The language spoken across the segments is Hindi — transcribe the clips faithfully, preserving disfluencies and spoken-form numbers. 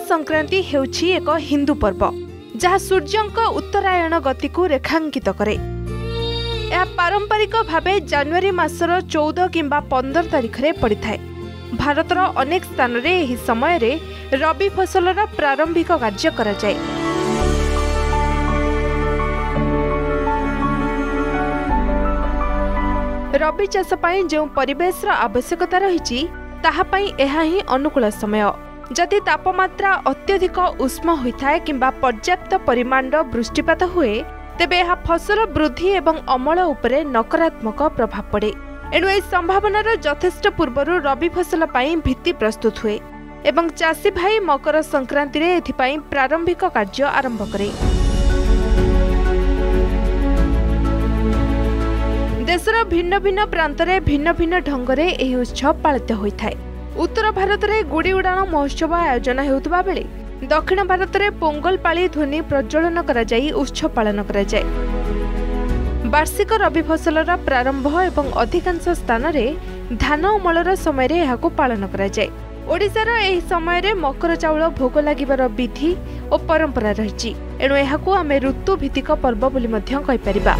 संक्रांति हेउछि एक हिंदू पर्व जहाँ सूर्यंक उत्तरायण गति को रेखांकित करे। यह पारंपरिक भावे जनवरी मासर चौदह किंबा पंद्रह तारिख रे पड़िथाय। भारतर अनेक स्थान रे एही समय रे रबी फसलर प्रारंभिक कार्य करा जाय। रबी चाष पई जो परिवेश रा आवश्यकता रहिछि ताहा पई एहा ही अनुकूल समय। जदि तापमात्रा अत्यधिक उष्म होइथाय किंबा पर्याप्त परिमाण वृष्टिपात हुए तेबे यह फसल वृद्धि एवं अमल उपरे नकारात्मक प्रभाव पड़े। एणु ए संभावनार यथेष्ट पूर्वरु रबी फसल पई भित्ति प्रस्तुत हुए एवं चाषी भाई मकर संक्रांति रे एथिपई प्रारंभिक कार्य आरंभ करे। देशर भिन्न भिन्न प्रांतरे भिन्न भिन्न ढंगरे एही उत्सव पालित होइथाय। उत्तर भारत में गुड़ी उड़ाण महोत्सव आयोजन हेउतबा बेले दक्षिण भारत में पोंगल पाली ध्वनि प्रज्वलन करा जाई उत्सव पालन करा जाए। वार्षिक रबी फसलर प्रारंभ एवं अधिकांश स्थान में धान अमलर समय रे एहाको पालन करा जाए। ओडिशार एही समय रे मकर चाउल भोग लागिबार विधि और परंपरा रहिछि। एणु एहाको आमे ऋतु भित्तिक पर्व बोली मध्य कहि परिबा।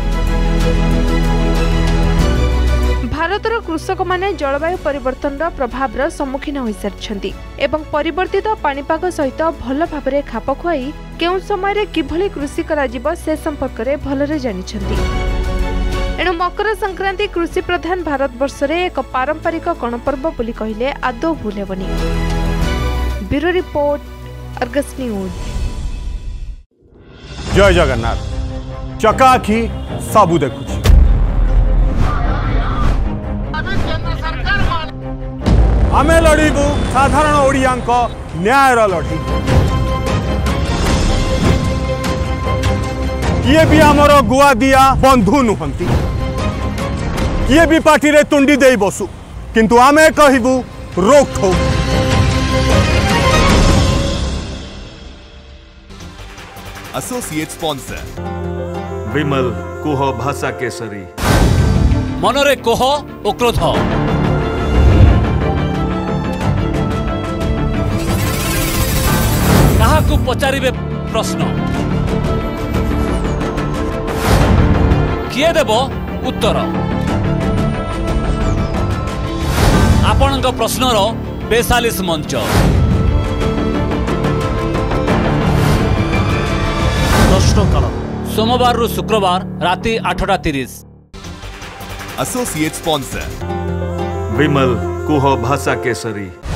भारतर कृषक माने जलवायु परिवर्तन प्रभाव सम्मुखीन हो सारी एवं परिवर्तित पाणीपाग सहित भल भाव खाप खुआई केउं समय किभली कृषि करा से संपर्क में भलरे जानिछंती। एणु मकर संक्रांति कृषि प्रधान भारतवर्ष रे एक पारंपरिक गणपर्व बोली कहिले आदौ भूल हेबनी। Bureau report, Argus news. जय जगन्नाथ। चकाखी सबु देखुछि। आमे लड़ीबू साधारण ओडियांक न्यायर लड़ी। किए भी आमर गुआ दिया बंधु नुहंती, किए भी पार्टी रे तुंडी दे बसु, किंतु आमे कहबू रोक ठोक। एसोसिएट स्पॉन्सर विमल कोह भाषा केसरी। मनरे कोह ओ क्रोध को पचारिबे प्रश्न किए देबो उत्तर। आपणक प्रश्नर बेचालीस मंच प्रश्नकाल सोमवार रु शुक्रवार राति आठटा तीस। एसोसिएट स्पॉन्सर विमल कोह भाषा केसरी।